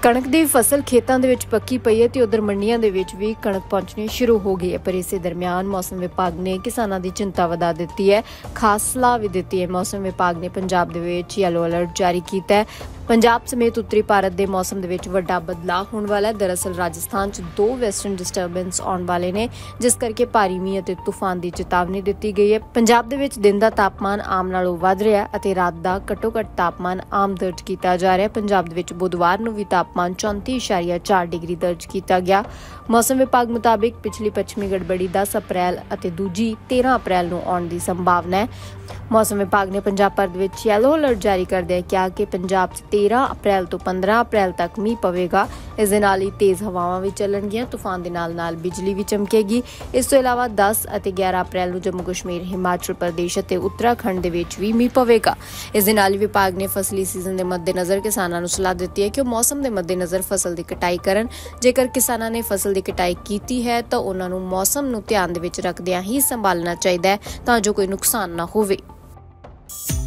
कणक की फसल खेतों के पक्की पई है तो उधर मंडियां दे विच भी कणक पहुंचनी शुरू हो गई है। पर इस दरमियान मौसम विभाग ने किसानों की चिंता वधा दी है, खास सलाह भी दी है। मौसम विभाग ने पंजाब दे विच येलो अलर्ट जारी किया है। पंजाब समेत उत्तरी भारत के मौसम दे विच वड्डा बदलाव होने वाला है। दरअसल राजस्थान च 2 वैसटर्न डिस्टर्बेंस आने वाले ने, जिस करके भारी मींह अते तूफान की चेतावनी दी गई है। पंजाब दे विच दिन का तापमान आम नालों वध रहा है अते रात का घट्टो घट्ट तापमान आम दर्ज किया जा रहा है। पंजाब दे विच बुधवार नूं भी तापमान 34.4 डिग्री दर्ज किया गया। मौसम विभाग मुताबिक पिछली पश्चिमी गड़बड़ी 10 अप्रैल अते दूजी 13 अप्रैल नूं आउण दी संभावना है। मौसम विभाग ने पंजाब भर दे विच येलो अलर्ट जारी करदे कहा कि पंजाब 13 अप्रैल तो 15 अप्रैल तक मींह पवेगा। इस दे नाल ही तेज़ हवावां भी चलणगीਆਂ, तूफान दे नाल बिजली भी चमकेगी। इस तो इलावा 10 अते 11 अप्रैल नूं जम्मू कश्मीर, हिमाचल प्रदेश अते उत्तराखंड दे विच भी मींह पवेगा। इस दे नाल ही विभाग ने फसली सीजन के मद्देनज़र किसानां नूं सलाह दित्ती है कि वो मौसम के मद्देनज़र फसल की कटाई करन। जेकर किसानां ने फसल की कटाई कीती है तो उन्हां नूं मौसम नूं ध्यान दे विच रखदिआं ही संभालना चाहीदा है तां जो कोई नुकसान ना होवे।